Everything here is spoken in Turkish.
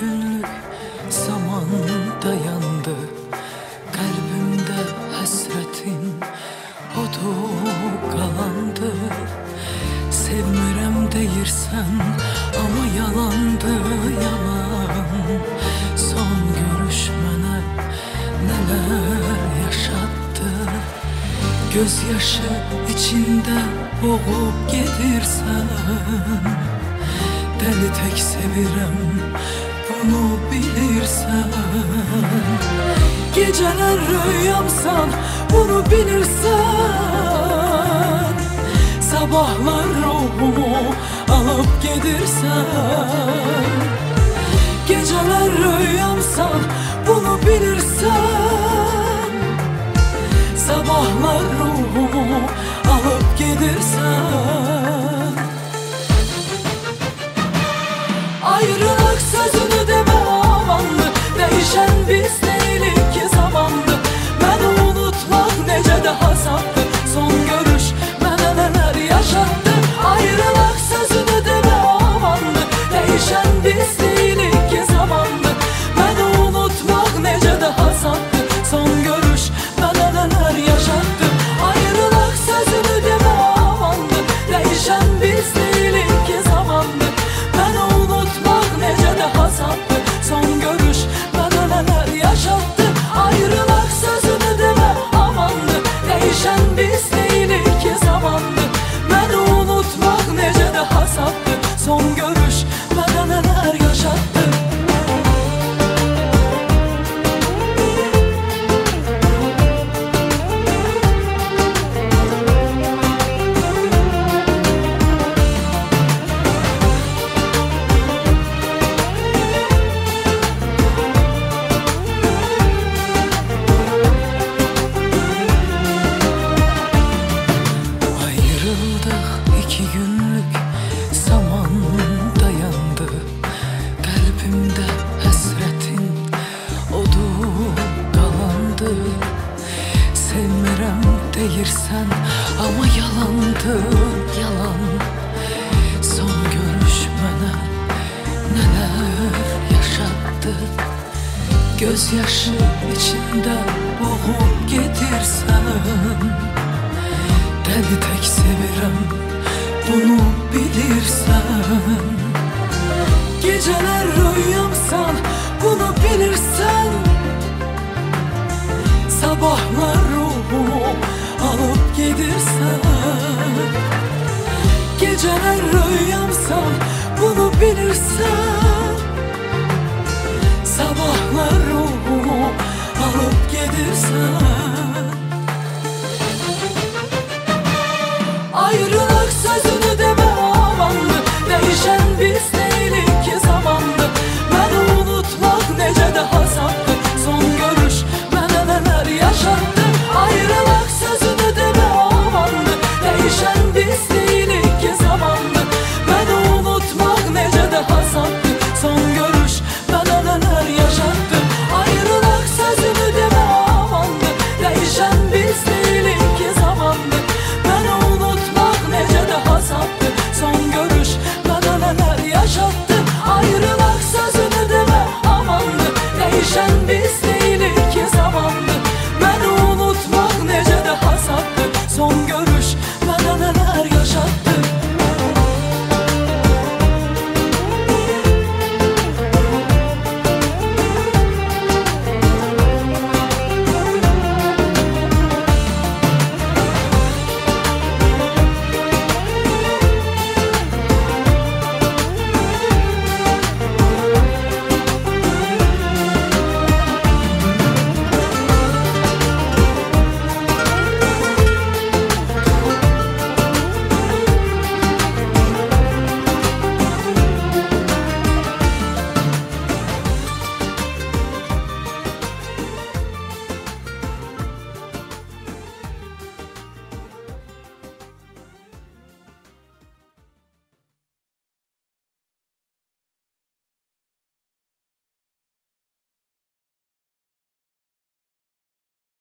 günlük zaman dayandı. Kalbimde hasretin odu qalandı. Sevmirəm deyirsən ama yalandı, yalan. Son görüşmene neler yaşattı. Gözyaşı içinde boğup gedirsen, deli tek sevirəm, bunu bilirsən. Geceler rüyamsan, bunu bilirsən. Sabahlar ruhumu alıp gedirsən. Geceler rüyamsan, bunu bilirsən. Sabahlar ruhumu alıp gedirsən. Ayrılık sözünü deme amandı, değişen biz değilik ki zamandı. Beni unutmak nece de hasaptı, son görüş bana neler yaşattı. Ayrılık sözünü deme amandı, değişen biz değilik ki zamandı. Beni unutmak nece de hasaptı, son görüş bana neler yaşattı. Ayrılık sözünü deme amandı, değişen biz değilik ki zamandı. Beni unutmak nece de hasaptı, son görüş bana neler yaşattı. Ayrılık sözünü deme amandı, değişen biz değilik ki zamandı. Beni unutmak nece de hasaptı, son görüş bana neler yaşattı. İki günlük zaman dayandı. Kalbimde hasretin odu qalandı. Sevmirəm deyirsən ama yalandı, yalan. Son görüşmene neler yaşattı. Gözyaşı içinde boğup getirsen, deli tek sevirəm, bunu bilirsən. Geceler rüyamsan, bunu bilirsən. Sabahlar ruhumu alıp gedirsən. Geceler rüyamsan, bunu bilirsən.